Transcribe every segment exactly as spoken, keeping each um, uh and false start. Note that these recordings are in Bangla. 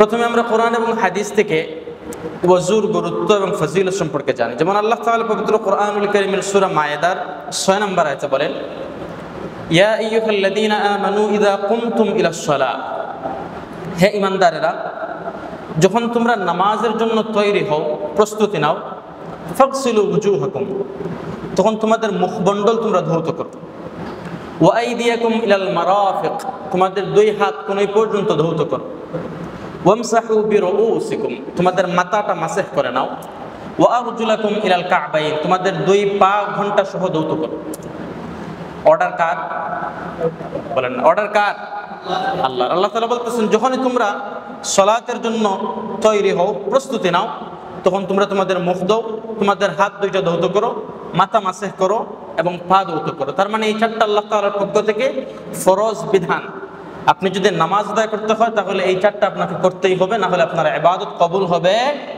প্রথমে আমরা কোরআন এবং হাদিস থেকে ওযুর গুরুত্ব এবং ফজিলত সম্পর্কে জানি। যেমন আল্লাহ তাআলা পবিত্র কোরআনুল কারীমের সূরা মায়েদার ছয় নম্বর আয়াতে বলেন, ইয়া আইয়ুহাল্লাযীনা আমানু ইযা কুমতুম ইলাস সালাহ, হে ঈমানদারেরা, যখন তোমরা নামাজের জন্য তৈরি হও, প্রস্তুতি নাও, ফাগসিলু ওয়ুজুহাকুম, তখন তোমাদের মুখমণ্ডল তোমরা ধৌত করো, ওয়া আইদিয়াকুম ইলাল মারাফিক, তোমাদের দুই হাত কোণে পর্যন্ত ধৌত করো, ওয়ামসাহু বিরুউসিকুম, তোমাদের মাথাটা মাসহ করে নাও, ওয়া আরজুলাকুম ইলাল কা'বাইন, তোমাদের দুই পা ঘন্টা সহ ধৌত করো। অর্ডার কার? বলেন অর্ডার কার? আল্লাহ। আল্লাহ তাআলা বলতেছেন, যখনই তোমরা সালাতের জন্য তৈরি হও, প্রস্তুতি নাও, তখন তোমরা তোমাদের মুখ দাও, তোমাদের হাত দুইটা ধৌত করো, মাথা মাসহ করো এবং পা ধৌত করো। তার মানে এই চারটা আল্লাহ তাআলার পক্ষ থেকে ফরজ বিধান। আপনি যদি নামাজ আদায় করতে হয় তাহলে এই চারটা আপনাকে করতেই হবে, না হলে আপনার ইবাদত কবুল হবে।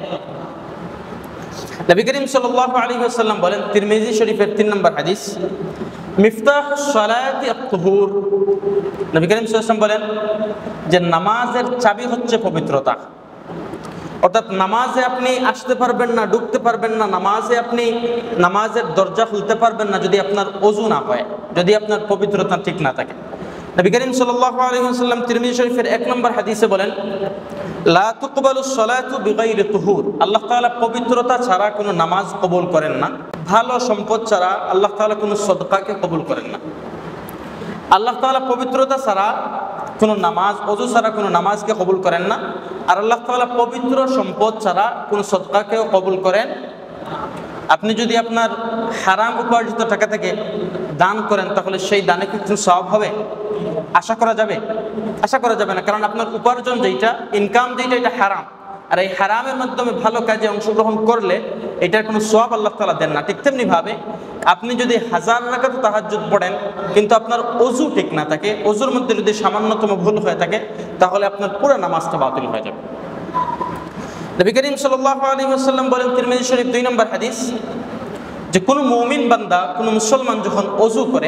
নবী করিম সাল্লাল্লাহু আলাইহি ওয়াসাল্লাম বলেন, তিরমিজি শরীফের তিন নম্বর হাদিস, মিফতাহুস সালাতি আত-তুহুর, নবী করিম সাল্লাল্লাহু আলাইহি ওয়াসাল্লাম বলেন যে নামাজের চাবি হচ্ছে পবিত্রতা। অর্থাৎ নামাজে আপনি আসতে পারবেন না, ঢুকতে পারবেন না, নামাজে আপনি নামাজের দরজা খুলতে পারবেন না যদি আপনার ওযু না হয়, যদি আপনার পবিত্রতা ঠিক না থাকে। নবী করিম সাল্লাল্লাহু আলাইহি ওয়াসাল্লাম তিরমিজি শরীফের এক নম্বর হাদিসে বলেন, লা তুকবালুস সালাতু বিগাইরি তুহুর, আল্লাহ তাআলা পবিত্রতা ছাড়া কোনো নামাজ কবুল করেন না। ভালো সম্পদ ছাড়া আল্লাহ তাআলা কোনো সদকাকে কবুল করেন না। আল্লাহ তাআলা পবিত্রতা ছাড়া কোনো নামাজ, ওযু ছাড়া কোনো নামাজকে কবুল করেন না। আর আল্লাহ তাআলা পবিত্র সম্পদ ছাড়া কোনো সদকাকেও কবুল করেন। আপনি যদি আপনার হারাম উপার্জিত টাকা থেকে দান করেন তাহলে সেই দানে কি কিছু সওয়াব হবে? আশা করা যাবে? আশা করা যাবে না, কারণ আপনার উপার্জন যেটা, ইনকাম যেটা, এটা হারাম। আর এই হারামের মাধ্যমে ভালো কাজে অংশগ্রহণ করলে এটার কোনো সওয়াব আল্লাহ তাআলা দেন না। ঠিক তেমনি ভাবে আপনি যদি হাজার রাকাত তাহাজ্জুদ পড়েন কিন্তু আপনার ওযু ঠিক না থাকে, ওযুর মধ্যে যদি সামান্যতম ভুল হয়ে থাকে, তাহলে আপনার পুরো নামাজটা বাতিল হয়ে যাবে। নবী করিম সাল্লাল্লাহু আলাইহি ওয়াসাল্লাম বলেন, তিরমিজি শরীফ দুই নম্বর হাদিস, যে কোনো মুমিন বান্দা, কোনো মুসলমান যখন ওযু করে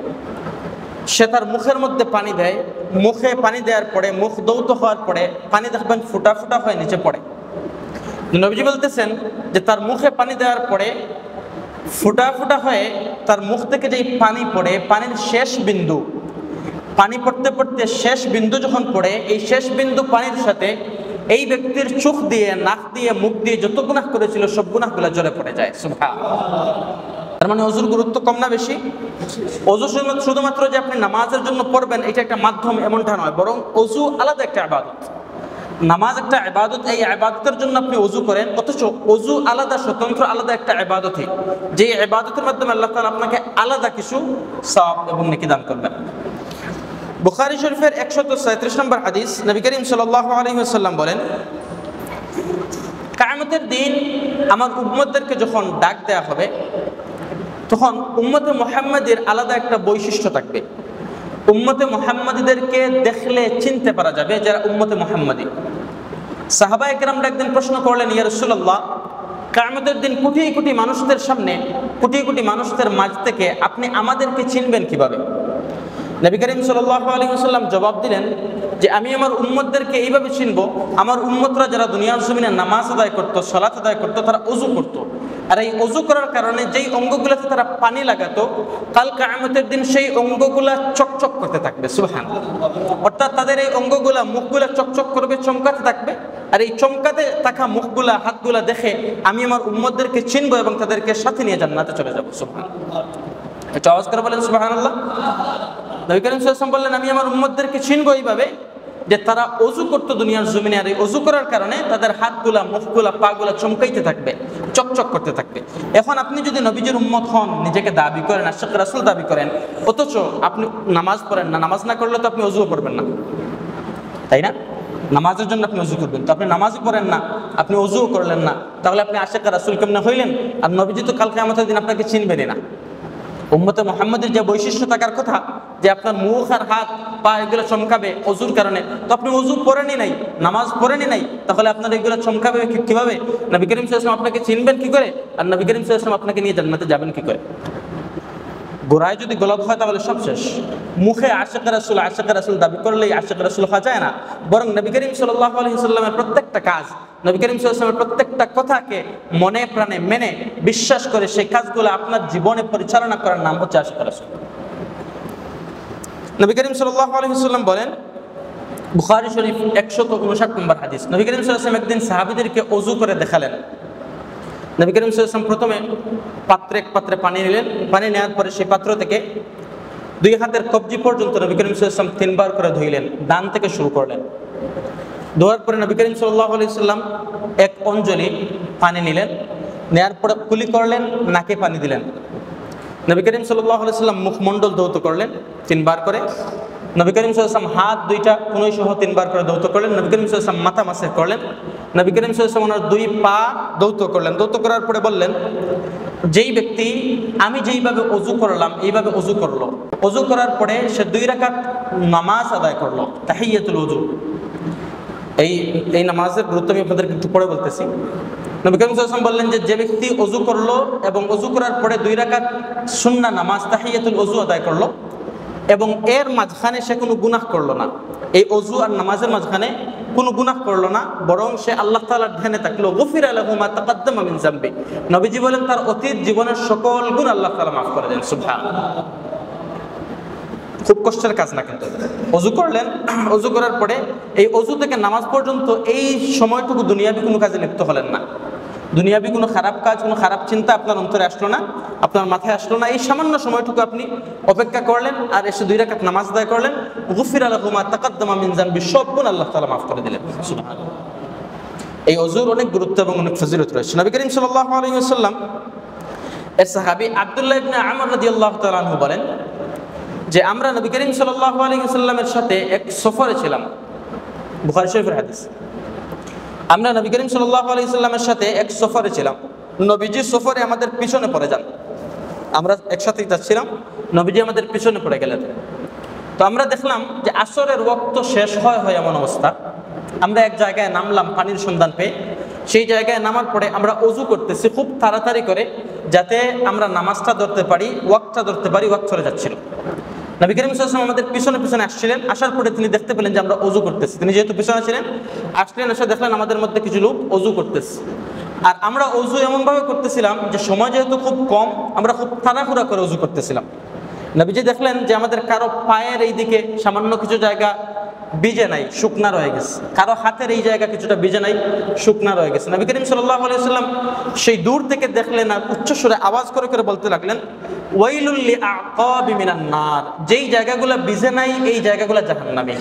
সে তার মুখের মধ্যে পানি দেয়, মুখে পানি দেওয়ার পরে, মুখ ধৌত হওয়ার পরে পানি দেখবেন ফুটা ফুটা হয়ে নিচে পড়ে। নবীজি বলতেছেন যে তার মুখে পানি দেওয়ার পরে ফুটা ফুটা হয়ে তার মুখ থেকে যেই পানি পড়ে, পানির শেষ বিন্দু, পানি পড়তে পড়তে শেষ বিন্দু যখন পড়ে, এই শেষ বিন্দু পানির সাথে এই ব্যক্তির চোখ দিয়ে, নাক দিয়ে, মুখ দিয়ে যত গুনাহ করেছিল সব গুনাহগুলো ঝরে পড়ে যায়। সুবহানাল্লাহ। তার মানে ওযুর গুরুত্ব কম না বেশি? ওযু শুধুমাত্র যে আপনি নামাজের জন্য পড়বেন এটা একটা মাধ্যম এমনটা নয়, বরং ওযু আলাদা একটা ইবাদত। নামাজ একটা ইবাদত, এই ইবাদতের জন্য আপনি ওযু করেন, অথচ ওযু আলাদা, স্বতন্ত্র আলাদা একটা ইবাদতই, যে ইবাদতের মাধ্যমে আল্লাহ তাআলা আপনাকে আলাদা কিছু সওয়াব এবং নেকি দান করবেন। বুখারী শরীফের একশত সাঁইত্রিশ নম্বর হাদিস, নবী করিম সাল্লাল্লাহু আলাইহি ওয়াসাল্লাম বলেন, কিয়ামতের দিন আমার উম্মতদেরকে যখন ডাক দেয়া হবে তখন উম্মতে মুহাম্মাদের আলাদা একটা বৈশিষ্ট্য থাকবে। উম্মতে মুহাম্মাদীদেরকে দেখলে চিনতে পারা যাবে যারা উম্মতে মুহাম্মাদী। সাহাবায়ে কেরামরা একদিন প্রশ্ন করলেন, ইয়া রাসূলুল্লাহ, কিয়ামতের দিন কোটি কোটি মানুষদের সামনে, কোটি কোটি মানুষদের মাঝ থেকে আপনি আমাদেরকে চিনবেন কিভাবে? নবী করিম সাল্লাল্লাহু আলাইহি ওয়াসাল্লাম জবাব দিলেন যে আমি আমার উম্মতদেরকে এইভাবে চিনব, আমার উম্মতরা যারা দুনিয়ার জমিনে নামাজ আদায় করতো, সালাত আদায় করতো, তারা ওযু করতো। আর এই ওযু করার কারণে যেই অঙ্গগুলোতে তারা পানি লাগাতো, কাল কিয়ামতের দিন সেই অঙ্গগুলা চকচক করতে থাকবে। সুবহানাল্লাহ। অর্থাৎ তাদের এই অঙ্গগুলা, মুখগুলা চকচক করবে, চমকাতে থাকবে। আর এই চমকাতে থাকা মুখগুলা, হাতগুলা দেখে আমি আমার উম্মতদেরকে চিনবো এবং তাদেরকে সাথে নিয়ে জান্নাতে চলে যাবো। সুবহানাল্লাহ। এটা আওয়াজ করে বলেন সুবহানাল্লাহ। নবী করিম সাল্লাল্লাহু আলাইহি ওয়াসাল্লাম বললেন, আমি আমার উম্মতদেরকে চিনবো এইভাবে যে তারা ওযু করতো দুনিয়ার জমিনে, আর এই ওযু করার কারণে তাদের হাতগুলা, মুখগুলা, পাগুলা চমকাইতে থাকবে, চকচক করতে থাকবে। এখন আপনি যদি নবীজির উম্মত হন, নিজেকে দাবি করেন, আশিক রাসূল দাবি করেন, অথচ আপনি নামাজ পড়েন না, নামাজ না করলে তো আপনি ওযুও করবেন না, তাই না? নামাজের জন্য আপনি ওযু করবেন, তো আপনি নামাজই পড়েন না, আপনি ওযুও করলেন না, তাহলে আপনি আশিক রাসূল কেমনে হইলেন? আর নবীজি তো কাল কিয়ামতের দিন আপনাকে চিনবেনই না। উম্মতে মুহাম্মাদের যে বৈশিষ্ট্য থাকার কথা, যে আপনার মুখ আর হাত পা এগুলো চমকাবে ওযুর কারণে, তো আপনি ওযু পড়েনই নাই, নামাজ পড়েনই নাই, তাহলে আপনার এগুলো চমকাবে কিভাবে? নবী করিম সাল্লাল্লাহু আলাইহি ওয়াসাল্লাম আপনাকে চিনবেন কি করে? আর নবী করিম সাল্লাল্লাহু আলাইহি ওয়াসাল্লাম আপনাকে নিয়ে জান্নাতে যাবেন কি করে? গোড়ায় যদি গলত হয় তাহলে সব শেষ। মুখে আশিক রাসূল আশিক রাসূল দাবি করলেই আশিক রাসূল হওয়া যায় না, বরং নবী করিম সাল্লাল্লাহু আলাইহি ওয়াসাল্লামের প্রত্যেকটা কাজ, নবী করিম সাল্লাল্লাহু আলাইহি ওয়াসাল্লামের প্রত্যেকটা কথাকে মনে প্রাণে মেনে বিশ্বাস করে সেই কাজগুলো আপনার জীবনে পরিচালনা করার নাম হচ্ছে আশিক রাসূল। নবী করিম সাল্লাল্লাহু আলাইহি ওয়াসাল্লাম বলেন, বুখারী শরীফ একশত উনষাট নম্বর হাদিস, নবী করিম সাল্লাল্লাহু আলাইহি ওয়াসাল্লাম একদিন সাহাবীদেরকে ওযু করে দেখালেন। নবী করিম সাল্লাল্লাহু আলাইহি ওয়াসাল্লাম প্রথমে পাত্রে এক পাত্রে পানি নিলেন, পানি নেওয়ার পরে সেই পাত্র থেকে দুই হাতের কবজি পর্যন্ত নবী করিম সাল্লাল্লাহু আলাইহি ওয়াসাল্লাম তিনবার করে ধুইলেন, ডান থেকে শুরু করলেন। ধোয়ার পরে নবী করিম সাল্লাল্লাহু আলাইহি ওয়াসাল্লাম এক অঞ্জলি পানি নিলেন, নেয়ার পরে কুলি করলেন, নাকে পানি দিলেন। নবী করিম সাল্লাল্লাহু আলাইহি ওয়াসাল্লাম মুখমণ্ডল ধৌত করলেন তিনবার করে। নবী করিম সাল্লাল্লাহু আলাইহি ওয়াসাল্লাম হাত দুইটা কনুই সহ তিনবার করে ধৌত করলেন। নবী করিম সাল্লাল্লাহু আলাইহি ওয়াসাল্লাম মাথা মাসে করলেন। নবী করিম সাল্লাল্লাহু আলাইহি ওয়াসাল্লাম ওনার দুই পা ধৌত করলেন। ধৌত করার পরে বললেন, যেই ব্যক্তি আমি যেইভাবে অজু করলাম এইভাবে অজু করলো, অজু করার পরে সে দুই রাকাত নামাজ আদায় করলো, তাহিয়াতুল ওযু। এই এই নামাজের গুরুত্ব আমি আপনাদেরকে একটু পরে বলতেছি। নবী করিম সাল্লাল্লাহু আলাইহি ওয়াসাল্লাম বললেন যে যে ব্যক্তি অজু করলো এবং অজু করার পরে দুই রাকাত সুন্নাহ নামাজ তাহিয়াতুল ওযু আদায় করলো এবং এর মাঝখানে সে কোনো গুনাহ করলো না, এই অজু আর নামাজের মাঝখানে কোনো গুনাহ করলো না, বরং সে আল্লাহ তাআলার ধ্যানে থাকলো, গুফিরা লাহু মা তাকাদ্দামা মিন যামবি। নবীজি বলেন তার অতীত জীবনের সকল গুনাহ আল্লাহ তাআলা মাফ করে দেন। সুবহানাল্লাহ। খুব কষ্টের কাজ না কিন্তু। অজু করলেন, অজু করার পরে এই অজু থেকে নামাজ পর্যন্ত এই সময়টুকু দুনিয়াবি কোনো কাজে লিপ্ত হলেন না। দুনিয়াবি কোনো খারাপ কাজ, কোনো খারাপ চিন্তা আপনার অন্তরে আসলো না, আপনার মাথায় আসলো না। এই সামান্য সময়টুকু আপনি অপেক্ষা করলেন আর এসে দুই রাকাত নামাজ আদায় করলেন, গুফিরা লাহু মা তাকাদ্দামা মিন যামবি, সব গুনাহ আল্লাহ তাআলা মাফ করে দিলেন। সুবহানাল্লাহ। এই অজুর অনেক গুরুত্ব এবং অনেক ফজিলত রয়েছে। নবী করিম সাল্লাল্লাহু আলাইহি ওয়াসাল্লাম এর সাহাবী আব্দুল্লাহ ইবনে আমর রাদিয়াল্লাহু তাআলা আনহু বলেন যে আমরা নবী করিম সাল্লাল্লাহু আলাইহি ওয়াসাল্লামের সাথে এক সফরে ছিলাম। বুখারী শরীফের হাদিস। আমরা নবী করিম সাল্লাল্লাহু আলাইহি ওয়াসাল্লামের সাথে এক সফরে ছিলাম। নবীজি সফরে আমাদের পিছনে পড়ে যান। আমরা একসাথেই যাচ্ছিলাম, নবীজি আমাদের পিছনে পড়ে গেলেন। তো আমরা দেখলাম যে আসরের ওয়াক্ত শেষ হয় হয় এমন অবস্থা। আমরা এক জায়গায় নামলাম পানির সন্ধান পেয়ে। সেই জায়গায় নামার পরে আমরা অজু করতেছি খুব তাড়াতাড়ি করে, যাতে আমরা নামাজটা ধরতে পারি, ওয়াক্তটা ধরতে পারি। ওয়াক্ত চলে যাচ্ছিল। নবী করিম সাল্লাল্লাহু আলাইহি ওয়াসাল্লাম আমাদের পিছনে পিছনে আসছিলেন। আসার পরে তিনি দেখতে পেলেন যে আমরা অজু করতেছি। তিনি যেহেতু পিছনে ছিলেন, আসলেন, এসে দেখলেন আমাদের মধ্যে কিছু লোক অজু করতেছে। আর আমরা অজু এমনভাবে করতেছিলাম যে সময় যেহেতু খুব কম, আমরা খুব তাড়াহুড়া করে অজু করতেছিলাম। নবীজি দেখলেন যে আমাদের কারো পায়ের এই দিকে সামান্য কিছু জায়গা ভিজে নাই, শুকনা রয়ে গেছে, কারো হাতের এই জায়গা কিছুটা ভিজে নাই, শুকনা রয়ে গেছে। নবী করিম সাল্লাল্লাহু আলাইহি ওয়াসাল্লাম সেই দূর থেকে দেখলেন আর উচ্চ সুরে আওয়াজ করে করে বলতে লাগলেন, ওয়াইলুল লিআকাবি মিনান নার, যেই জায়গাগুলো ভিজে নাই এই জায়গাগুলো জাহান্নামী।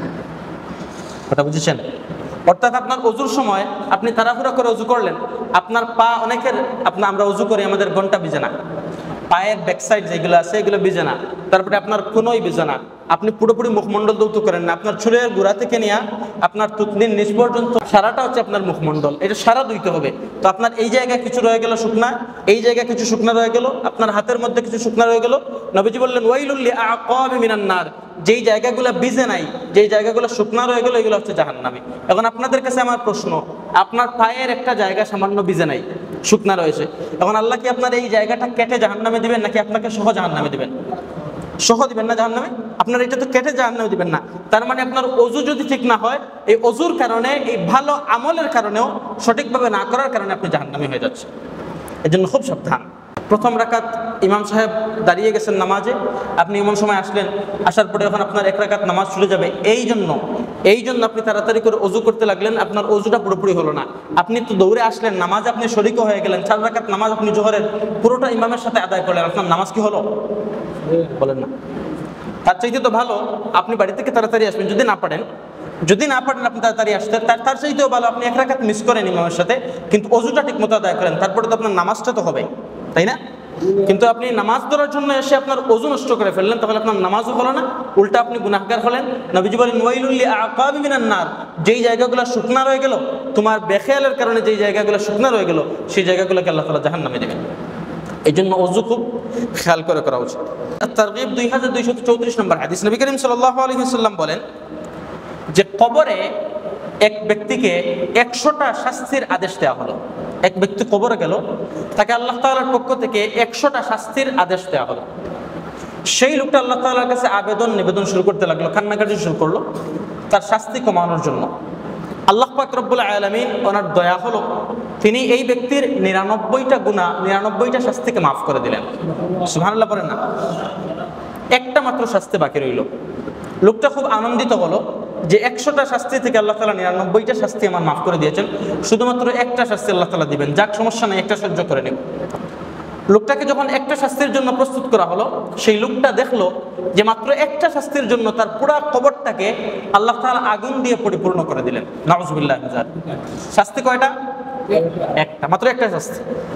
কথা বুঝেছেন? অর্থাৎ আপনার অজুর সময় আপনি তাড়াহুড়া করে অজু করলেন, আপনার পা অনেকের আপনার আমরা অজু করি আমাদের ঘন্টা ভিজে না, পায়ের ব্যাকসাইড যেগুলো আছে এগুলো ভিজে না, তারপরে আপনার কোনোই ভিজে না, আপনি পুরোপুরি মুখমণ্ডল ধৌত করেন না, আপনার চুলের গোড়া থেকে নিয়ে আপনার থুতনির নিচ পর্যন্ত সারাটা হচ্ছে আপনার মুখমণ্ডল, এটা সারা ধুইতে হবে। তো আপনার এই জায়গায় কিছু রয়ে গেল শুকনা, এই জায়গায় কিছু শুকনা রয়ে গেল, আপনার হাতের মধ্যে কিছু শুকনা রয়ে গেল। নবীজি বললেন ওয়াইলুল লিআকাবি মিনান নার, যেই জায়গাগুলো ভিজে নাই, যেই জায়গাগুলো শুকনা রয়ে গেল এগুলো হচ্ছে জাহান্নামী। এখন আপনাদের কাছে আমার প্রশ্ন, আপনার পায়ের একটা জায়গা সামান্য ভিজে নাই, শুকনা রয়েছে, এখন আল্লাহ কি আপনার এই জায়গাটা কেটে জাহান্নামে দিবেন নাকি আপনাকে সহ জাহান্নামে দিবেন? সহ দিবেন না জাহান্নামে, আপনার এটা তো কেটে জাহান্নামে দিবেন না। তার মানে আপনার অজু যদি ঠিক না হয়, এই অজুর কারণে, এই ভালো আমলের কারণেও সঠিকভাবে না করার কারণে আপনি জাহান্নামী হয়ে যাচ্ছেন। এই জন্য খুব সাবধান। প্রথম রাকাত ইমাম সাহেব দাঁড়িয়ে গেছেন নামাজে, আপনি এমন সময় আসলেন, আসার পরে যখন আপনার এক রাকাত নামাজ ছুটে যাবে, এই জন্য এই জন্য আপনি তাড়াতাড়ি করে অজু করতে লাগলেন, আপনার অজুটা পুরোপুরি হলো না। আপনি তো দৌড়ে আসলেন, নামাজ আপনি শরীকও হয়ে গেলেন, চার রাকাত নামাজ আপনি জোহরের পুরোটা ইমামের সাথে আদায় করলেন, আপনার নামাজ কি হলো? বলেন না। তার চাইতে তো ভালো আপনি বাড়ি থেকে তাড়াতাড়ি আসবেন, যদি না পারেন যদি না পারেন আপনি তাড়াতাড়ি আসতে, তার তার চাইতেও ভালো আপনি এক রাকাত মিস করেন ইমামের সাথে, কিন্তু অজুটা ঠিক মতো আদায় করেন, তারপরে তো আপনার নামাজটা তো হবে, তাই না? কিন্তু আপনি নামাজ ধরার জন্য এসে আপনার অজু নষ্ট করে ফেললেন, তাহলে আপনার নামাজও হলো না, উল্টা আপনি গুনাহগার হলেন। নবীজি বলেন ওয়াইলুল লিআকাবি মিনান নার, যেই জায়গাগুলো শুকনা রয়ে গেল, তোমার বেখেয়ালের কারণে যেই জায়গাগুলো শুকনা রয়ে গেল, সেই জায়গাগুলোকে আল্লাহ তাআলা জাহান্নামে দেবেন। এই জন্য অজু খুব খেয়াল করে করা উচিত। তারগীব দুই হাজার দুইশত চৌত্রিশ নম্বর হাদিস, নবী করিম সাল্লাল্লাহু আলাইহি ওয়াসাল্লাম বলেন যে কবরে এক ব্যক্তিকে একশোটা শাস্তির আদেশ দেওয়া হলো। এক ব্যক্তি কবরে গেল, তাকে আল্লাহ তাআলার পক্ষ থেকে একশোটা শাস্তির আদেশ দেওয়া হলো। সেই লোকটা আল্লাহ তাআলার কাছে আবেদন নিবেদন শুরু করতে লাগলো, কান্নাকাটি শুরু করলো তার শাস্তি কমানোর জন্য। আল্লাহ পাক রব্বুল আলামিন ওনার দয়া হলো, তিনি এই ব্যক্তির নিরানব্বইটা গুনাহ নিরানব্বইটা শাস্তিকে মাফ করে দিলেন। সুবহানাল্লাহ বলেন না? একটা মাত্র শাস্তি বাকি রইল। লোকটা খুব আনন্দিত হলো যে একশোটা শাস্তি থেকে আল্লাহ তাআলা নিরানব্বইটা শাস্তি আমার মাফ করে দিয়েছেন, শুধুমাত্র একটা শাস্তি আল্লাহ তাআলা দিবেন, যাক সমস্যা নেই, একটা সহ্য করে নেব। লোকটাকে যখন একটা শাস্তির জন্য প্রস্তুত করা হলো, সেই লোকটা দেখলো যে মাত্র একটা শাস্তির জন্য তার পুরা কবরটাকে আল্লাহ তাআলা আগুন দিয়ে পরিপূর্ণ করে দিলেন। নাউজুবিল্লাহ। শাস্তি কয়টা? একটা, মাত্র একটা শাস্তি।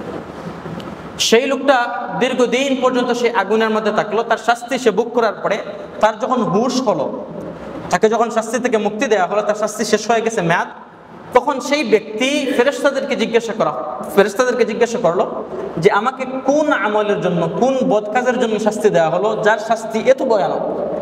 সেই লোকটা দীর্ঘদিন পর্যন্ত সেই আগুনের মধ্যে থাকলো, তার শাস্তি সে ভোগ করার পরে তার যখন হুঁশ হলো, তাকে যখন শাস্তি থেকে মুক্তি দেওয়া হলো, তার শাস্তি শেষ হয়ে গেছে মেয়াদ, তখন সেই ব্যক্তি ফেরেশতাদেরকে জিজ্ঞাসা করা ফেরেশতাদেরকে জিজ্ঞাসা করলো যে আমাকে কোন আমলের জন্য, কোন বদ কাজের জন্য শাস্তি দেওয়া হলো যার শাস্তি এত ভয়ানক?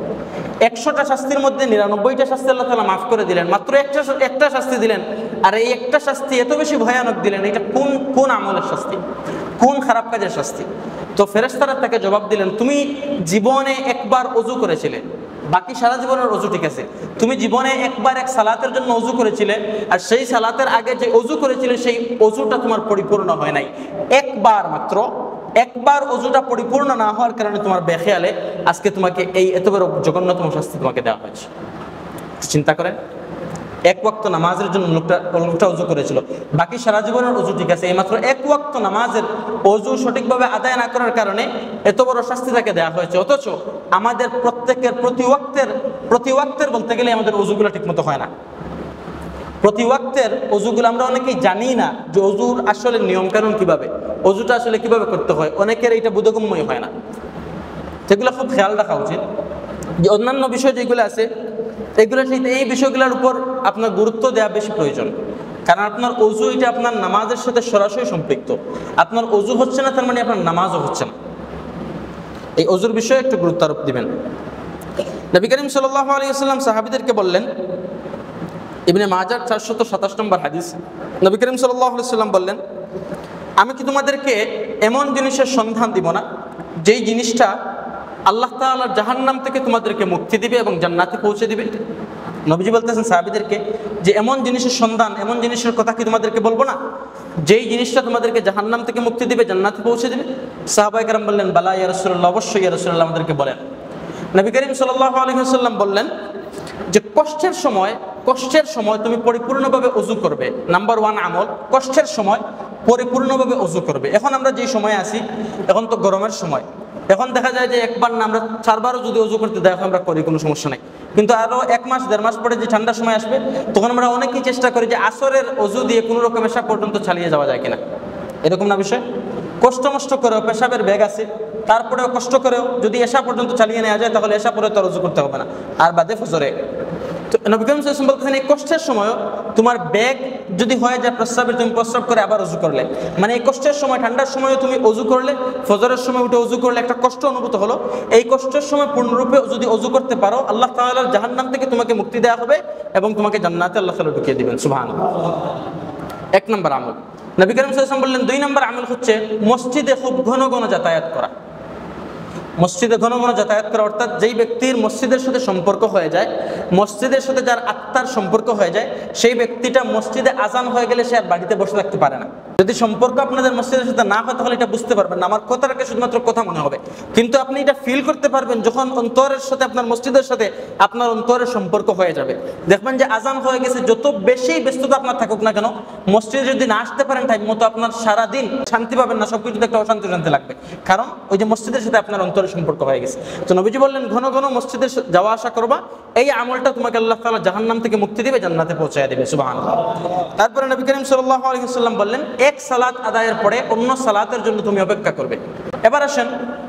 একশোটা শাস্তির মধ্যে নিরানব্বইটা শাস্তি আল্লাহ তাআলা মাফ করে দিলেন, মাত্র একটা একটা শাস্তি দিলেন, আর এই একটা শাস্তি এত বেশি ভয়ানক দিলেন, এটা কোন কোন আমলের শাস্তি, কোন খারাপ কাজের শাস্তি? তো ফেরেশতারা তাকে জবাব দিলেন, তুমি জীবনে একবার ওযু করেছিলে, বাকি সারা জীবনের ওযু ঠিক আছে, তুমি জীবনে একবার এক সালাতের জন্য ওযু করেছিলে, আর সেই সালাতের আগে যে ওযু করেছিলে সেই ওযুটা তোমার পরিপূর্ণ হয় নাই। একবার মাত্র, একবার ওযুটা পরিপূর্ণ না হওয়ার কারণে তোমার বেখেয়ালে আজকে তোমাকে এই এত বড় জঘন্যতম শাস্তি তোমাকে দেওয়া হয়েছে। চিন্তা করেন, এক ওয়াক্ত নামাজের জন্য লোকটা লোকটা ওযু করেছিল, বাকি সারা জীবনের ওযু ঠিক আছে, এই মাত্র এক ওয়াক্ত নামাজের ওযু সঠিকভাবে আদায় না করার কারণে এত বড় শাস্তি তাকে দেওয়া হয়েছে। অথচ আমাদের প্রত্যেকের প্রতি ওয়াক্তের প্রতি ওয়াক্তের বলতে গেলে আমাদের ওযুগুলো ঠিকমতো হয় না। প্রতি ওয়াক্তের ওযুগুলো আমরা অনেকেই জানি না যে ওযুর আসলে নিয়মকানুন কিভাবে, ওযুটা আসলে কিভাবে করতে হয়, অনেকের এটা বোধগম্যই হয় না। সেগুলো খুব খেয়াল রাখা উচিত। যে অন্যান্য বিষয় যেগুলো আছে এগুলো সেই এই বিষয়গুলোর উপর আপনার গুরুত্ব দেওয়া বেশি প্রয়োজন, কারণ আপনার ওযু এটা আপনার নামাজের সাথে সরাসরি সম্পৃক্ত। আপনার ওযু হচ্ছে না তার মানে আপনার নামাজও হচ্ছে না। এই ওযুর বিষয়ে একটু গুরুত্ব আরোপ দিবেন। নবী করিম সাল্লাল্লাহু আলাইহি ওয়াসাল্লাম সাহাবীদেরকে বললেন, ইবনে মাজাহ চারশত সাতাশ নম্বর হাদিস, নবী করিম সাল্লাল্লাহু আলাইহি ওয়াসাল্লাম বললেন, আমি কি তোমাদেরকে এমন জিনিসের সন্ধান দিব না যেই জিনিসটা আল্লাহ তাআলা জাহান্নাম থেকে তোমাদেরকে মুক্তি দিবে এবং জান্নাতে পৌঁছে দিবে? নবীজি বলতেছেন সাহাবীদেরকে যে এমন জিনিসের সন্ধান, এমন জিনিসের কথা কি তোমাদেরকে বলবো না যেই জিনিসটা তোমাদেরকে জাহান্নাম থেকে মুক্তি দিবে, জান্নাতে পৌঁছে দিবে? সাহাবায়ে কেরাম বললেন, বালা ইয়া রাসূলুল্লাহ, অবশ্যই ইয়া রাসূলুল্লাহ, আমাদেরকে বলেন। নবী করিম সাল্লাল্লাহু আলাইহি ওয়াসাল্লাম বললেন যে কষ্টের সময় কষ্টের সময় তুমি পরিপূর্ণভাবে ওযু করবে। নাম্বার ওয়ান আমল, কষ্টের সময় পরিপূর্ণভাবে ওযু করবে। এখন আমরা যেই সময় আছি, এখন তো গরমের সময়, এখন দেখা যায় যে একবার না আমরা চারবারও যদি ওযু করতে দেয় আমরা করি, কোনো সমস্যা নেই। কিন্তু আরও এক মাস দেড় মাস পরে যে ঠান্ডার সময় আসবে, তখন আমরা অনেকেই চেষ্টা করি যে আসরের ওযু দিয়ে কোনো রকম এশা পর্যন্ত চালিয়ে যাওয়া যায় কিনা, এরকম না বিষয়। কষ্ট মষ্ট করেও, পেশাবের ব্যাগ আছে, তারপরেও কষ্ট করেও যদি এশা পর্যন্ত চালিয়ে নেওয়া যায় তাহলে এশা পরে তো ওযু করতে হবে না, আর বাদে ফজরে। তো নবী করিম সাল্লাল্লাহু আলাইহি ওয়াসাল্লাম বলতেছেন এই কষ্টের সময়ও তোমার ব্যাগ যদি হয়ে যায় প্রস্রাবের, তুমি প্রস্রাব করে আবার ওযু করলে, মানে এই কষ্টের সময়, ঠান্ডার সময়ও তুমি ওযু করলে, ফজরের সময় উঠে ওযু করলে, একটা কষ্ট অনুভূত হলো। এই কষ্টের সময় পূর্ণরূপে যদি ওযু করতে পারো, আল্লাহ তাআলার জাহান্নাম থেকে তোমাকে মুক্তি দেওয়া হবে এবং তোমাকে জান্নাতে আল্লাহ তাআলা ঢুকিয়ে দিবেন। সুবহানাল্লাহ। এক নম্বর আমল। নবী করিম সাল্লাল্লাহু আলাইহি ওয়াসাল্লাম বললেন, দুই নম্বর আমল হচ্ছে মসজিদে খুব ঘন ঘন যাতায়াত করা। মসজিদে ঘন ঘন যাতায়াত করা অর্থাৎ যেই ব্যক্তির মসজিদের সাথে সম্পর্ক হয়ে যায়, মসজিদের সাথে যার আত্মার সম্পর্ক হয়ে যায়, সেই ব্যক্তিটা মসজিদে আজান হয়ে গেলে সে আর বাড়িতে বসে থাকতে পারে না। যদি সম্পর্ক আপনাদের মসজিদের সাথে না হয় তাহলে এটা বুঝতে পারবেন না, আমার কথাটাকে শুধুমাত্র কথা মনে হবে, কিন্তু আপনি এটা ফিল করতে পারবেন যখন অন্তরের সাথে, আপনার মসজিদের সাথে আপনার অন্তরের সম্পর্ক হয়ে যাবে। দেখবেন যে আজান হয়ে গেছে, যত বেশি ব্যস্ততা আপনার থাকুক না কেন, মসজিদে যদি না আসতে পারেন টাইম মতো, আপনার সারাদিন শান্তি পাবেন না, সবকিছুতে একটা অশান্তি শান্তি লাগবে, কারণ ওই যে মসজিদের সাথে আপনার অন্তরের সম্পর্ক হয়ে গেছে। তো নবীজি বললেন, ঘন ঘন মসজিদে যাওয়া আসা করবা, এই আমলটা তোমাকে আল্লাহ তাআলা জাহান্নাম থেকে মুক্তি দিবে, জান্নাতে পৌঁছায় দিবে। সুবহানাল্লাহ। তারপরে নবী করিম সাল্লাল্লাহু আলাইহি ওয়াসাল্লাম বললেন, এক সালাত আদায়ের পরে অন্য সালাতের জন্য তুমি অপেক্ষা করবে। এবার আসেন,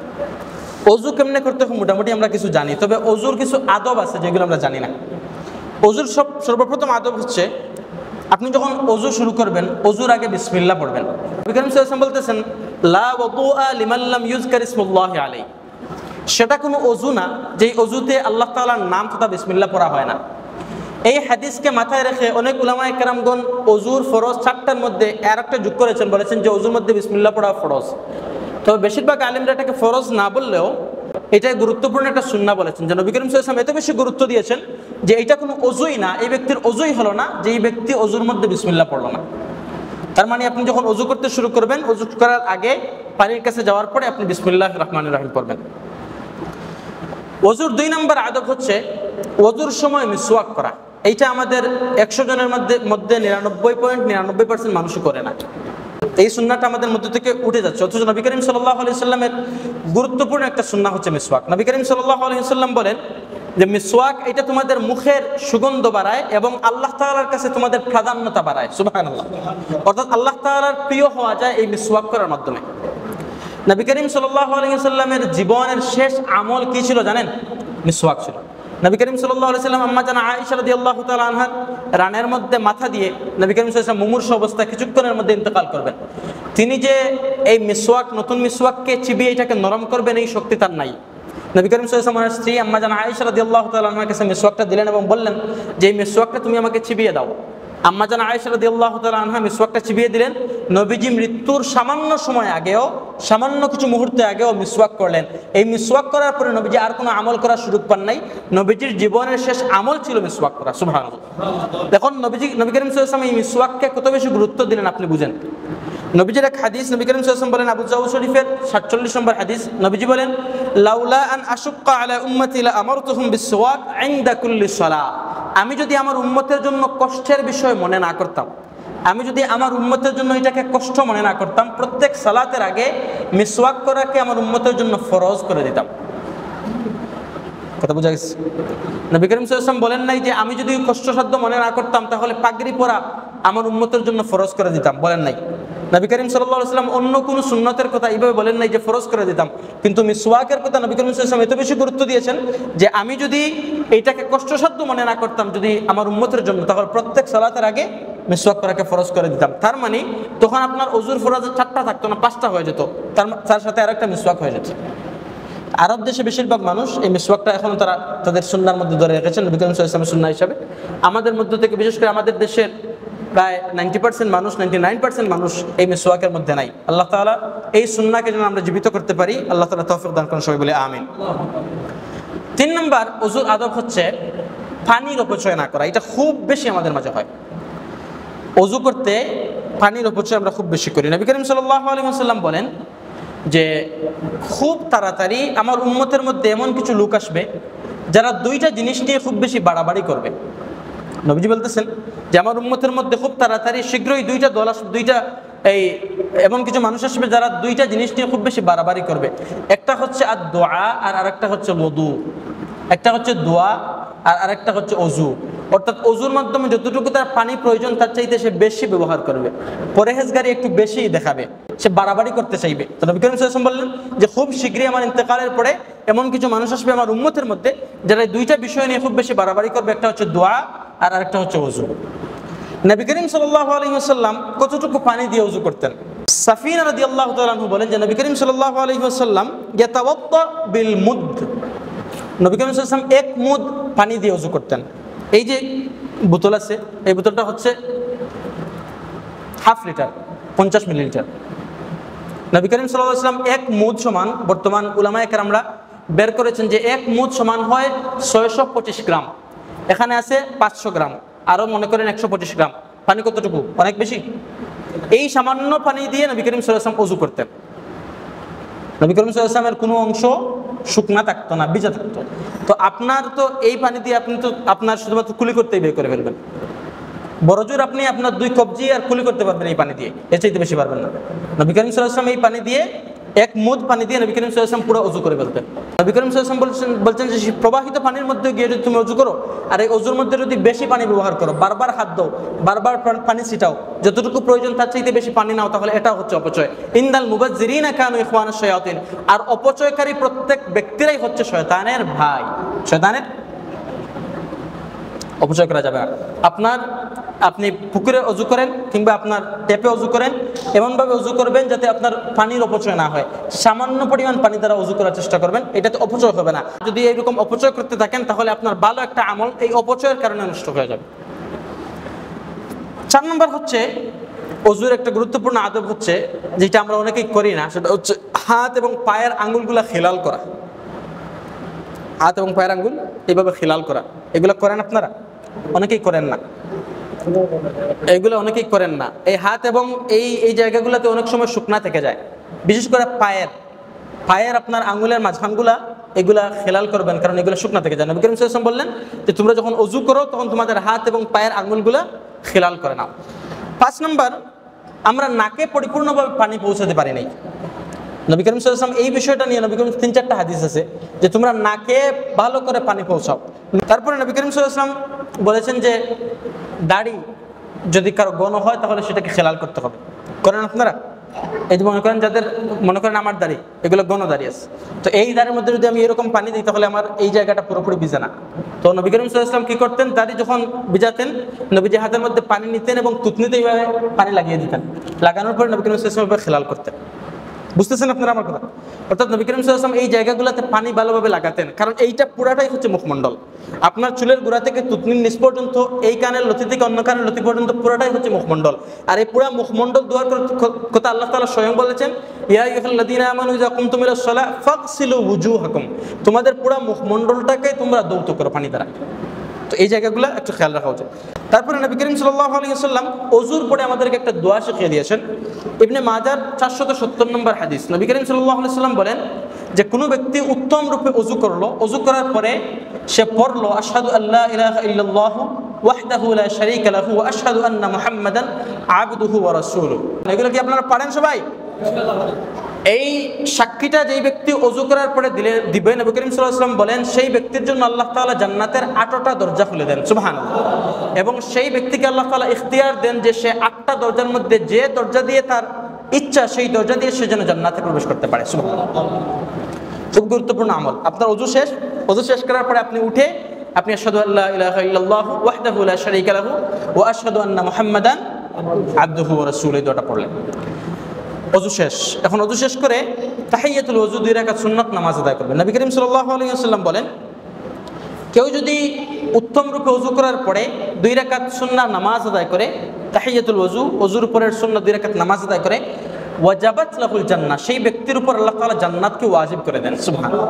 ওযু কেমনে করতে হয় মোটামুটি আমরা কিছু জানি, তবে ওযুর কিছু আদব আছে যেগুলো আমরা জানি না। ওযুর সব সর্বপ্রথম আদব হচ্ছে, আপনি যখন ওযু শুরু করবেন, ওযুর আগে বিসমিল্লাহ পড়বেন। নবী করিম সাল্লাল্লাহু আলাইহি ওয়াসাল্লাম বলতেছেন, লা ওযুআ লিমান লাম ইউযকার ইসমুল্লাহি আলাইহি। সেটা কোনো ওযু না যেই ওযুতে আল্লাহ তাআলার নাম তথা বিসমিল্লাহ পড়া হয় না। এই হাদিসকে মাথায় রেখে অনেক উলামায়ে কেরামগণ ওযুর ফরজ চারটার মধ্যে আর একটা যোগ করেছেন, বলেছেন যে ওযুর মধ্যে বিসমিল্লাহ পড়া ফরজ। তবে বেশিরভাগ আলেমরা এটাকে ফরজ না বললেও এটাই গুরুত্বপূর্ণ একটা সুন্নাহ বলেছেন, যে নবী করিম সাল্লাল্লাহু আলাইহি ওয়াসাল্লাম এত বেশি গুরুত্ব দিয়েছেন যে এটা কোনো অজুই না, এই ব্যক্তির অজুই হলো না যে এই ব্যক্তি অজুর মধ্যে বিসমিল্লাহ পড়লো না। তার মানে আপনি যখন অজু করতে শুরু করবেন, অজু করার আগে পানির কাছে যাওয়ার পরে আপনি বিসমিল্লাহির রহমানির রহিম পড়বেন। অজুর দুই নম্বর আদব হচ্ছে অজুর সময় মিসওয়াক করা। এইটা আমাদের একশো জনের মধ্যে মধ্যে নিরানব্বই পয়েন্ট নিরানব্বই পার্সেন্ট মানুষই করে না। এই সুন্নাহটা আমাদের মধ্যে থেকে উঠে যাচ্ছে, অথচ নবী করিম সাল্লাল্লাহু আলাইহি সাল্লামের গুরুত্বপূর্ণ একটা সুন্নাহ হচ্ছে মিসওয়াক। নবী করিম সাল্লাল্লাহু আলাইহি সাল্লাম বলেন যে মিসওয়াক এটা তোমাদের মুখের সুগন্ধ বাড়ায় এবং আল্লাহ তাআলার কাছে তোমাদের প্রাধান্যতা বাড়ায়। সুবহানাল্লাহ। অর্থাৎ আল্লাহ তাআলার প্রিয় হওয়া যায় এই মিসওয়াক করার মাধ্যমে। নবী করিম সাল্লাল্লাহু আলাইহি সাল্লামের জীবনের শেষ আমল কি ছিল জানেন? মিসওয়াক ছিল। নবী করিম সাল্লাল্লাহু আলাইহি সাল্লাম আম্মা জানা আয়েশা রাদিয়াল্লাহু তাআলা আনহার রানের মধ্যে মাথা দিয়ে নবী করিম সাল্লাল্লাহু আলাইহি ওয়াসাল্লাম মুমূর্ষু অবস্থায় কিছুক্ষণের মধ্যে ইন্তেকাল করবেন। তিনি যে এই মিসওয়াক, নতুন মিসওয়াককে চিবিয়ে এটাকে নরম করবেন এই শক্তি তার নাই। নবী করিম সাল্লাল্লাহু আলাইহি ওয়াসাল্লামের স্ত্রী আম্মা জানা আয়েশা রাদিয়াল্লাহু তাআলা আনহার কাছে মিসওয়াকটা দিলেন এবং বললেন যে এই মিসওয়াকটা তুমি আমাকে চিবিয়ে দাও। আম্মা জানা আয়েশা রাদিয়াল্লাহু তাআলা আনহা মিসওয়াকটা চিবিয়ে দিলেন। নবীজি মৃত্যুর সামান্য সময় আগেও, সামান্য কিছু মুহূর্তে আগেও মিসওয়াক করলেন। এই মিসওয়াক করার পরে নবীজি আর কোনো আমল করার সুযোগ পান নাই। নবীজির জীবনের শেষ আমল ছিল মিসওয়াক করা। সুবহানাল্লাহ। দেখুন নবীজি নবী করিম সাল্লাল্লাহু আলাইহি ওয়াসাল্লাম এই মিসওয়াককে কত বেশি গুরুত্ব দিলেন আপনি বুঝেন। নবীজির এক হাদিস নবী করিম সাল্লাল্লাহু আলাইহি ওয়াসাল্লাম বলেন, আবু দাউদ শরীফের সাতচল্লিশ নম্বর হাদিস, নবীজি বলেন লাউলা আন আশুক্কা আলা উম্মতি লা আমারতুহুম বিসওয়াক ইনদা কুল্লি সালাহ। আমি যদি আমার উম্মতের জন্য কষ্টের বিষয় মনে না করতাম, আমি যদি আমার উম্মতের জন্য এটাকে কষ্ট মনে না করতাম, প্রত্যেক সালাতের আগে মিসওয়াক করাকে আমার উম্মতের জন্য ফরজ করে দিতাম। কথা বুঝা গেছে? নবী করিম সাল্লাল্লাহু আলাইহি ওয়াসাল্লাম বলেন নাই যে আমি যদি কষ্টসাধ্য মনে না করতাম তাহলে পাগড়ি পরা আমার উম্মতের জন্য ফরজ করে দিতাম, বলেন নাই। নবী করিম সাল্লাল্লাহু আলাইহি ওয়াসাল্লাম অন্য কোনো সুন্নতের কথা এইভাবে বলেন নাই যে ফরজ করে দিতাম, কিন্তু মিসওয়াকের কথা নবী করিম সাল্লাল্লাহু আলাইহি ওয়াসাল্লাম এত বেশি গুরুত্ব দিয়েছেন যে আমি যদি এইটাকে কষ্টসাধ্য মনে না করতাম যদি আমার উম্মতের জন্য, তাহলে প্রত্যেক সালাতের আগে মিসওয়াক করাকে ফরজ করে দিতাম। তার মানে তখন আপনার ওযুর ফরজ চারটা থাকতো না, পাঁচটা হয়ে যেত, তার তার সাথে আরেকটা মিসওয়াক হয়ে যেত। আরব দেশে বেশিরভাগ মানুষ এই মিসওয়াকটা এখনো তারা তাদের সুন্নাহর মধ্যে ধরে রেখেছেন, নবী করিম সাল্লাল্লাহু আলাইহি ওয়াসাল্লামের সুন্নাহ হিসাবে। আমাদের মধ্য থেকে বিশেষ করে আমাদের দেশের প্রায় নাইনটি পার্সেন্ট মানুষ, নাইনটি নাইন পার্সেন্ট মানুষ এই মিসওয়াকের মধ্যে নাই। আল্লাহ তাআলা এই সুন্নাহকে যেন আমরা জীবিত করতে পারি, আল্লাহ তাআলা তৌফিক দান করুন, সবাই বলে আমিন। তিন নম্বর ওযুর আদব হচ্ছে পানির অপচয় না করা। এটা খুব বেশি আমাদের মাঝে হয়। ওযু করতে পানির অপচয় আমরা খুব বেশি করি। নবী করিম সাল্লাল্লাহু আলাইহি ওয়াসাল্লাম বলেন যে খুব তাড়াতাড়ি আমার উম্মতের মধ্যে এমন কিছু লোক আসবে যারা দুইটা জিনিস নিয়ে খুব বেশি বাড়াবাড়ি করবে। নবীজি বলতেছেন যে আমার উম্মতের মধ্যে খুব তাড়াতাড়ি শীঘ্রই দুইটা দল আসবে, দুইটা এই এমন কিছু মানুষ আসবে যারা দুইটা জিনিস নিয়ে খুব বেশি বাড়াবাড়ি করবে। একটা হচ্ছে আর দোয়া আর আরেকটা হচ্ছে ওযু। একটা হচ্ছে দোয়া আর আরেকটা হচ্ছে ওযু। অর্থাৎ ওযুর মাধ্যমে যতটুকু তার পানি প্রয়োজন তার চাইতে সে বেশি ব্যবহার করবে, পরহেজগারি একটু বেশি দেখাবে, সে বাড়াবাড়ি করতে চাইবে। তো নবী করিম সাল্লাল্লাহু আলাইহি ওয়াসাল্লাম বললেন যে খুব শীঘ্রই আমার ইন্তেকালের পরে এমন কিছু মানুষ আসবে আমার উম্মতের মধ্যে যারা দুইটা বিষয় নিয়ে খুব বেশি বাড়াবাড়ি করবে, একটা হচ্ছে দোয়া আর আরেকটা হচ্ছে ওযু। নবী করিম সাল্লাল্লাহু আলাইহি ওয়াসাল্লাম কতটুকু পানি দিয়ে ওযু করতেন? সাফিনা রাদিয়াল্লাহু তাআলা আনহু বলেন যে নবী করিম সাল্লাল্লাহু আলাইহি ওয়াসাল্লাম ইয়াতাওয়াদ্দা বিল মুদ। নবী করিম সাল্লাল্লাহু আলাইহি ওয়াসাল্লাম এক মুদ পানি দিয়ে ওযু করতেন। এই যে বোতল আছে, এই বোতলটা হচ্ছে হাফ লিটার, পঞ্চাশ মিলিলিটার। নবী করিম সাল্লাল্লাহু আলাইহি ওয়াসাল্লাম এক মুদ সমান, বর্তমান উলামায়ে কেরামরা বের করেছেন যে এক মুদ সমান হয় ছয়শো পঁচিশ গ্রাম। এখানে আছে পাঁচশো গ্রাম, আরও মনে করেন একশো পঁচিশ গ্রাম। পানি কতটুকু? অনেক বেশি। এই সামান্য পানি দিয়ে নবী করিম সাল্লাল্লাহু আলাইহি ওয়াসাল্লাম ওযু করতেন। নবী করিম সাল্লাল্লাহু আলাইহি ওয়াসাল্লামের কোনো অংশ শুকনা থাকতো না, ভিজা থাকতো। তো আপনার তো এই পানি দিয়ে আপনি তো আপনার শুধুমাত্র কুলি করতেই বের করে ফেলবেন। বড়জোর আপনি আপনার দুই কবজি আর কুলি করতে পারবেন এই পানি দিয়ে, এর চাইতে বেশি পারবেন না। নবী করিম সাল্লাল্লাহু আলাইহি ওয়াসাল্লাম এই পানি দিয়ে এক মুদ পানি দিয়ে নবী করিম সাল্লাল্লাহু আলাইহি ওয়াসাল্লাম পুরো ওযু করে ফেলতেন। নবী করিম সাল্লাল্লাহু আলাইহি ওয়াসাল্লাম বলছেন বলছেন যে প্রবাহিত পানির মধ্যে গিয়ে যদি তুমি ওযু করো আর এই ওযুর মধ্যে যদি বেশি পানি ব্যবহার করো, বারবার হাত দাও, বারবার পানি ছিটাও, যতটুকু প্রয়োজন তার চাইতে বেশি পানি নাও, তাহলে এটা হচ্ছে অপচয়। ইন্দাল মুবাজ্জিরিনা কানু ইখওয়ানাশ শায়াতিন। আর অপচয়কারী প্রত্যেক ব্যক্তিরাই হচ্ছে শয়তানের ভাই। শয়তানের অপচয় করা যাবে না। আপনার আপনি পুকুরে ওযু করেন কিংবা আপনার ট্যাপে ওযু করেন, এমনভাবে ওযু করবেন যাতে আপনার পানির অপচয় না হয়। সামান্য পরিমাণ পানি দ্বারা ওযু করার চেষ্টা করবেন, এটাতে অপচয় হবে না। যদি এইরকম অপচয় করতে থাকেন তাহলে আপনার ভালো একটা আমল এই অপচয়ের কারণে নষ্ট হয়ে যাবে। চার নম্বর হচ্ছে ওযুর একটা গুরুত্বপূর্ণ আদব হচ্ছে, যেটা আমরা অনেকেই করি না, সেটা হচ্ছে হাত এবং পায়ের আঙ্গুলগুলা খেলাল করা। হাত এবং পায়ের আঙ্গুল এইভাবে খিলাল করা, এগুলো করেন আপনারা? অনেকেই করেন না, এগুলো অনেকেই করেন না। এই হাত এবং এই এই জায়গাগুলোতে অনেক সময় শুকনা থেকে যায়, বিশেষ করে পায়ের পায়ের আপনার আঙ্গুলের মাঝখানগুলা এগুলা খেলাল করবেন, কারণ এগুলো শুকনা থেকে যায়। নবী করিম সাল্লাল্লাহু আলাইহি ওয়াসাল্লাম বললেন যে তোমরা যখন ওযু করো তখন তোমাদের হাত এবং পায়ের আঙ্গুলগুলা খেলাল করে নাও। পাঁচ নম্বর, আমরা নাকে পরিপূর্ণভাবে পানি পৌঁছাতে পারি নাই। নবী করিম সাল্লাল্লাহু আলাইহি ওয়াসাল্লাম এই বিষয়টা নিয়ে নবী করিম তিন চারটা হাদিস আছে যে তোমরা নাকে ভালো করে পানি পৌঁছাও। তারপরে নবী করিম সাল্লাল্লাহু আলাইহি ওয়াসাল্লাম বলেছেন যে দাড়ি যদি কারো ঘন হয় তাহলে সেটাকে খেলাল করতে হবে। করেন আপনারা? এই যে মনে করেন যাদের মনে করেন আমার দাড়ি এগুলো ঘন দাড়ি আছে, তো এই দাড়ির মধ্যে যদি আমি এরকম পানি দিই তাহলে আমার এই জায়গাটা পুরোপুরি ভিজে না। তো নবী করিম সাল্লাল্লাহু আলাইহি ওয়াসাল্লাম কি করতেন, দাড়ি যখন ভিজাতেন নবীজি হাতের মধ্যে পানি নিতেন এবং থুতনিতে এইভাবে পানি লাগিয়ে দিতেন, লাগানোর পরে নবী করিম সাল্লাল্লাহু আলাইহি ওয়াসাল্লাম খেলাল করতেন। বুঝতেছেন আপনারা আমার কথা? অর্থাৎ নবী করিম সাল্লাল্লাহু আলাইহি ওয়াসাল্লাম এই জায়গাগুলোতে পানি ভালোভাবে লাগাতেন, কারণ এইটা পুরাটাই হচ্ছে মুখমণ্ডল। আপনার চুলের গোড়া থেকে থুতনির নিচ পর্যন্ত, এই কানের লতি থেকে অন্য কানের লতি পর্যন্ত পুরাটাই হচ্ছে মুখমণ্ডল। আর এই পুরা মুখমণ্ডল দোয়ার কথা আল্লাহ তাআলা স্বয়ং বলেছেন, ইয়া আইয়ুহাল্লাযীনা আমানু ইযা কুমতুম ইলাস সালাহ ফাগসিলু ওয়ুজুহাকুম, তোমাদের পুরা মুখমণ্ডলটাকে তোমরা ধৌত করো পানি দ্বারা। তো এই জায়গাগুলো একটু খেয়াল রাখা উচিত। তারপরে নবী করিম সাল্লাল্লাহু আলাইহি ওয়াসাল্লাম ওযুর পরে আমাদেরকে একটা দোয়া শিখিয়ে দিয়েছেন। ইবনে মাজার চারশত সত্তর নম্বর হাদিস, নবী করিম সাল্লাল্লাহু আলাইহি ওয়াসাল্লাম বলেন যে কোনো ব্যক্তি উত্তম রূপে ওযু করলো, ওযু করার পরে সে পড়লো আশহাদু আল্লা ইলাহা ইল্লাল্লাহু ওয়াহদাহু লা শারীকা লাহু ওয়া আশহাদু আন্না মুহাম্মাদান আবদুহু ওয়া রাসূলুহু। এগুলো কি আপনারা পারেন সবাই? এই সাক্ষীটা যেই ব্যক্তি ওযু করার পরে দিলে দিবে, নবী করিম সাল্লাল্লাহু আলাইহি ওয়াসাল্লাম বলেন সেই ব্যক্তির জন্য আল্লাহ তাআলা জান্নাতের আটটা দরজা খুলে দেন, সুবহানাল্লাহ। এবং সেই ব্যক্তিকে আল্লাহ তাআলা ইখতিয়ার দেন যে সে আটটা দরজার মধ্যে যে দরজা দিয়ে তার ইচ্ছা সেই দরজা দিয়ে সে যেন জান্নাতে প্রবেশ করতে পারে, সুবহানাল্লাহ। খুব গুরুত্বপূর্ণ আমল। আপনার ওযু শেষ, ওযু শেষ করার পরে আপনি উঠে আপনি আশহাদু আল্লা ইলাহা ইল্লাল্লাহু ওয়াহদাহু লা শারীকা লাহু ওয়া আশহাদু আন্না মুহাম্মাদান আবদুহু ওয়া রাসূলুহু, এই দোয়াটা পড়লেন। ওযু শেষ। এখন ওযু শেষ করে তাহিয়াতুল ওযু দুই রাকাত সুন্নাত নামাজ আদায় করবেন। নবী করিম সাল্লাল্লাহু আলাইহি ওয়াসাল্লাম বলেন কেউ যদি উত্তম রূপে ওযু করার পরে দুই রাকাত সুন্নাহ নামাজ আদায় করে, তাহিয়াতুল ওযু, ওযুর পরের সুন্নাহ দুই রাকাত নামাজ আদায় করে, ওয়াজাবাত লাহুল জান্নাহ, সেই ব্যক্তির উপর আল্লাহ তাআলা জান্নাতকে ওয়াজিব করে দেন, সুবহানাল্লাহ।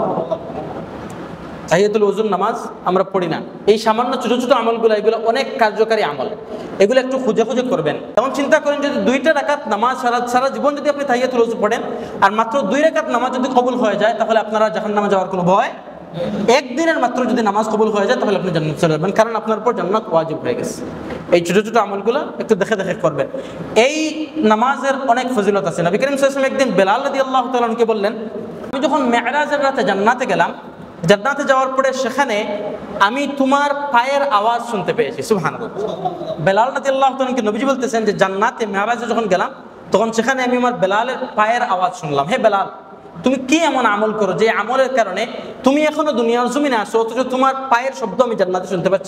তাহিয়াতুল ওযুর নামাজ আমরা পড়ি না, এই সামান্য ছোট ছোট আমলগুলো এগুলো অনেক কার্যকারী আমল, এগুলো একটু খুঁজে খুঁজে করবেন। যেমন চিন্তা করেন যদি দুইটা রাকাত নামাজ সারা সারা জীবন যদি আপনি তাহিয়াতুল ওযু পড়েন আর মাত্র দুই রাকাত নামাজ যদি কবুল হয়ে যায় তাহলে আপনারা জাহান্নামে যাওয়ার কোনো ভয়, একদিনের মাত্র যদি নামাজ কবুল হয়ে যায় তাহলে আপনি জান্নাত চলে যাবেন, কারণ আপনার উপর জান্নাত ওয়াজিব হয়ে গেছে। এই ছোট ছোট আমলগুলো একটু দেখে দেখে করবেন। এই নামাজের অনেক ফজিলত আছে। নবী করিম সাল্লাল্লাহু আলাইহি ওয়াসাল্লাম একদিন বেলাল রাদিয়াল্লাহু তাআলা আনহুকে বললেন, আমি যখন মেরাজের রাতে জান্নাতে গেলাম, জান্নাতে যাওয়ার পরে সেখানে আমি তোমার পায়ের আওয়াজ শুনতে পেয়েছি, সুবহানাল্লাহ। বেলাল রাদিয়াল্লাহু তাআলা আনহুকে নবীজি বলতেছেন যে জান্নাতে মেরাজে যখন গেলাম তখন সেখানে আমি আমার বেলালের পায়ের আওয়াজ শুনলাম। হে বেলাল, তুমি কি এমন আমল করো যে আমলের কারণে তুমি এখনো দুনিয়ার জমিনে আসো অথচ তোমার পায়ের শব্দ আমি জান্নাতে শুনতে পাচ্ছি?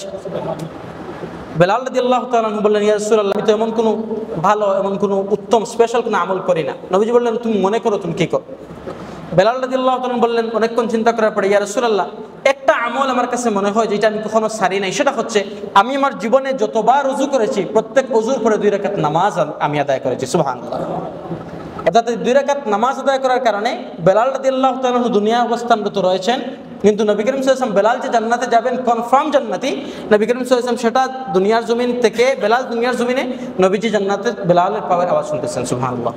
বেলাল রাদিয়াল্লাহু তাআলা আনহু বললেন, ইয়া রাসূলুল্লাহ, আমি তো এমন কোনো ভালো এমন কোনো উত্তম স্পেশাল কোনো আমল করি না। নবীজি বললেন, তুমি মনে করো তুমি কি করো? বেলাল রাদিয়াল্লাহু তাআলা বললেন, অনেকক্ষণ চিন্তা করার পরে, ইয়া রাসূলুল্লাহ, একটা আমল আমার কাছে মনে হয় যেটা আমি কখনো ছাড়ি নাই, সেটা হচ্ছে আমি আমার জীবনে যতবার ওযু করেছি প্রত্যেক ওযুর পরে দুই রাকাত নামাজ আমি আদায় করেছি, সুবহানাল্লাহ। অর্থাৎ দুই রাকাত নামাজ আদায় করার কারণে বেলাল রাদিয়াল্লাহু তাআলা দুনিয়া অবস্থানরত রয়েছেন, কিন্তু নবী করিম সাল্লাল্লাহু আলাইহি ওয়াসাল্লাম বেলাল যে জান্নাতে যাবেন কনফার্ম জান্নাতি, নবী করিম সাল্লাল্লাহু আলাইহি ওয়াসাল্লাম সেটা দুনিয়ার জমিন থেকে বেলাল দুনিয়ার জমিনে নবীজি জান্নাতে বেলালের পাওয়ার আওয়াজ শুনতেছেন, সুবহানাল্লাহ।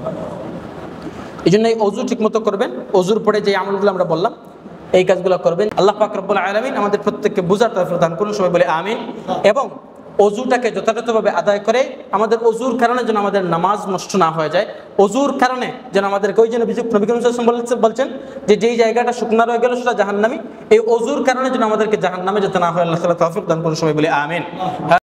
এই জন্য এই ওযু ঠিকমতো করবেন, ওযুর পরে যে আমলগুলো আমরা বললাম এই কাজগুলো করবেন। আল্লাহ পাক রব্বুল আলামিন আমাদের প্রত্যেককে বুঝার তৌফিক দান করুন, সবাই বলে আমিন। এবং ওযুটাকে যথাযথভাবে আদায় করে আমাদের ওযুর কারণে যেন আমাদের নামাজ নষ্ট না হয়ে যায়, ওযুর কারণে যেন আমাদেরকে ওই জন্য নবী করিম সাল্লাল্লাহু আলাইহি ওয়াসাল্লাম বলছেন যে যেই জায়গাটা শুকনা রয়ে গেল সেটা জাহান্নামী, এই ওযুর কারণে যেন আমাদেরকে জাহান্নামে যেতে না হয়। আল্লাহ তাআলা তৌফিক দান করুন, সবাই বলে আমিন।